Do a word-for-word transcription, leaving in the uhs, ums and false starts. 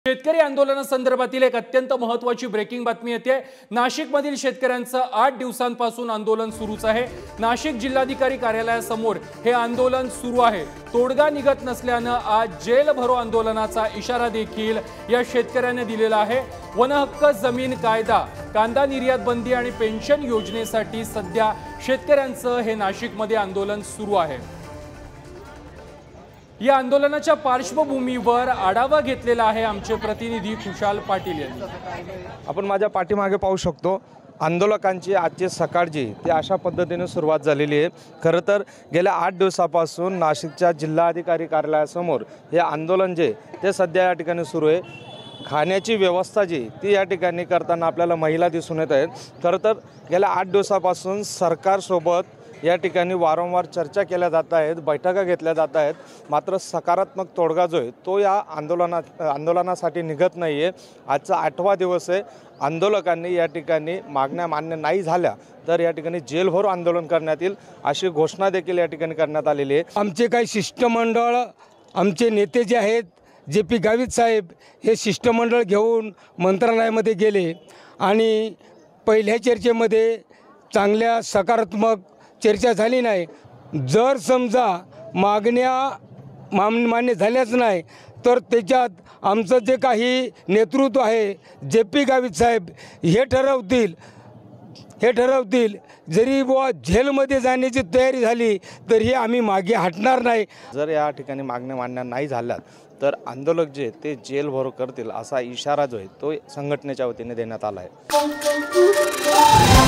शेतकरी आंदोलनासंदर्भातील एक अत्यंत महत्त्वाची ब्रेकिंग बातमी येते। नाशिकमधील शेतकऱ्यांचं आठ दिवसांपासून आंदोलन सुरूच आहे। नाशिक जिल्हाधिकारी कार्यालयासमोर हे आंदोलन सुरू आहे। तोडगा निघत नसल्याने आज जेल भरो आंदोलनाचा इशारा देखील या शेतकऱ्यांनी दिलेला आहे। वनहक्क जमीन कायदा, कांदा निर्यात बंदी आणि पेन्शन योजनेसाठी सध्या शेतकऱ्यांचं हे नाशिकमध्ये आंदोलन सुरू आहे। या आंदोलनाच्या पार्श्वभूमीवर आढावा घेतलेला आहे आमचे प्रतिनिधी खुशाल पाटील यांनी। आपण माझ्या पाठीमागे पाहू शकतो आंदोलकांची आजची सकाळ जी ते अशा पद्धतीने सुरुवात झालेली आहे। खरं तर गेल्या आठ दिवसापासून नाशिकच्या जिल्हाधिकारी कार्यालयासमोर हे आंदोलन जे ते सध्या या ठिकाणी सुरू आहे। खाण्याची व्यवस्था जी ती या ठिकाणी करताना आपल्याला महिला दिसून येत आहेत। खरं तर गेल्या आठ दिवसापासून सरकारसोबत या ठिकाणी वारंवार चर्चा केल्या जात आहेत, बैठका घेतल्या जात आहेत, मात्र सकारात्मक तोडगा जो आहे तो या आंदोलना आंदोलनासाठी निघत नाही आहे। आजचा आठवा दिवस आहे। आंदोलकांनी या ठिकाणी मागण्या मान्य नाही झाल्या तर या ठिकाणी जेलभरो आंदोलन करण्यात येईल अशी घोषणा देखील या ठिकाणी करण्यात आलेली आहे। आमचे काही शिष्टमंडळ, आमचे नेते जे आहेत जे पी गावित साहेब हे शिष्टमंडळ घेऊन मंत्रालयामध्ये गेले आणि पहिल्या चर्चेमध्ये चांगल्या सकारात्मक चर्चा झाली नाही। जर समजा मागण्या मान्य झाल्याच नाही तर त्याच्यात आमचं जे काही नेतृत्व आहे जे पी गावित साहेब हे ठरवतील हे ठरवतील जरी बुवा जेलमध्ये जाण्याची तयारी झाली तरी आम्ही मागे हटणार नाही। जर या ठिकाणी मागण्या मान्य नाही झाल्या तर आंदोलक जे ते जेल भरो करतील असा इशारा जो आहे तो संघटनेच्या वतीने देण्यात आला आहे।